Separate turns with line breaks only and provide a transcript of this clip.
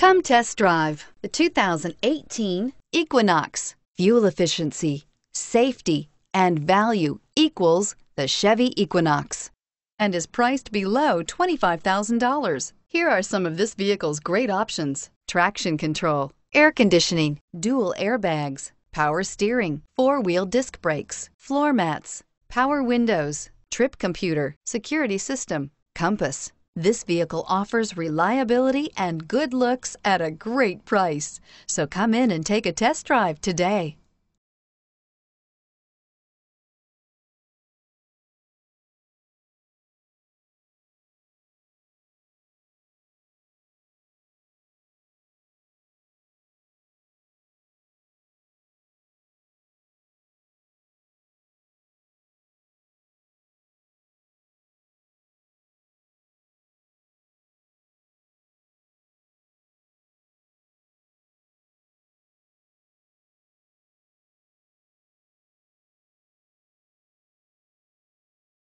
Come test drive the 2018 Equinox. Fuel efficiency, safety, and value equals the Chevy Equinox and is priced below $25,000. Here are some of this vehicle's great options: traction control, air conditioning, dual airbags, power steering, four-wheel disc brakes, floor mats, power windows, trip computer, security system, compass. This vehicle offers reliability and good looks at a great price. So come in and take a test drive today.